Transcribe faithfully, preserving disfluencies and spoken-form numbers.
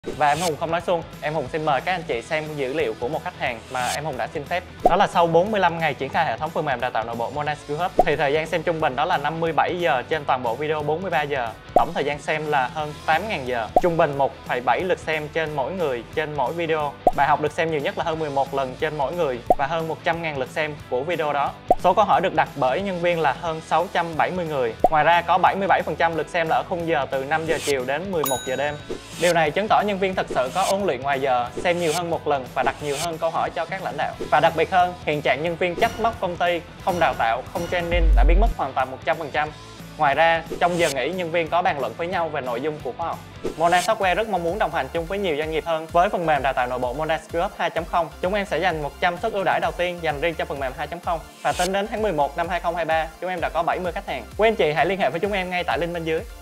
Và em Hùng không nói suông, em Hùng xin mời các anh chị xem dữ liệu của một khách hàng mà em Hùng đã xin phép. Đó là sau bốn mươi lăm ngày triển khai hệ thống phần mềm đào tạo nội bộ Mona Skill Hub thì thời gian xem trung bình đó là năm mươi bảy giờ trên toàn bộ video bốn mươi ba giờ. Tổng thời gian xem là hơn tám nghìn giờ. Trung bình một phẩy bảy lượt xem trên mỗi người trên mỗi video. Bài học được xem nhiều nhất là hơn mười một lần trên mỗi người và hơn một trăm nghìn lượt xem của video đó. Số câu hỏi được đặt bởi nhân viên là hơn sáu trăm bảy mươi người. Ngoài ra có bảy mươi bảy phần trăm lượt xem là ở khung giờ từ năm giờ chiều đến mười một giờ đêm. Điều này chứng tỏ nhân viên thật sự có ôn luyện ngoài giờ, xem nhiều hơn một lần và đặt nhiều hơn câu hỏi cho các lãnh đạo. Và đặc biệt hơn, hiện trạng nhân viên trách móc công ty, không đào tạo, không training đã biến mất hoàn toàn một trăm phần trăm. Ngoài ra, trong giờ nghỉ, nhân viên có bàn luận với nhau về nội dung của khóa học. Mona Software rất mong muốn đồng hành chung với nhiều doanh nghiệp hơn. Với phần mềm đào tạo nội bộ Mona Skill Hub hai chấm không, chúng em sẽ dành một trăm suất ưu đãi đầu tiên dành riêng cho phần mềm hai chấm không. Và tính đến tháng mười một năm hai nghìn không trăm hai mươi ba, chúng em đã có bảy mươi khách hàng. Quý anh chị hãy liên hệ với chúng em ngay tại link bên dưới.